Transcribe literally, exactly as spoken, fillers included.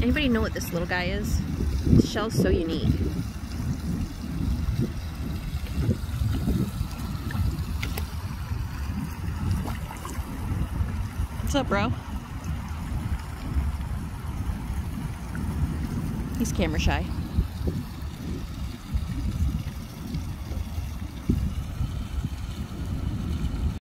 Anybody know what this little guy is? This shell's so unique. What's up, bro? He's camera shy.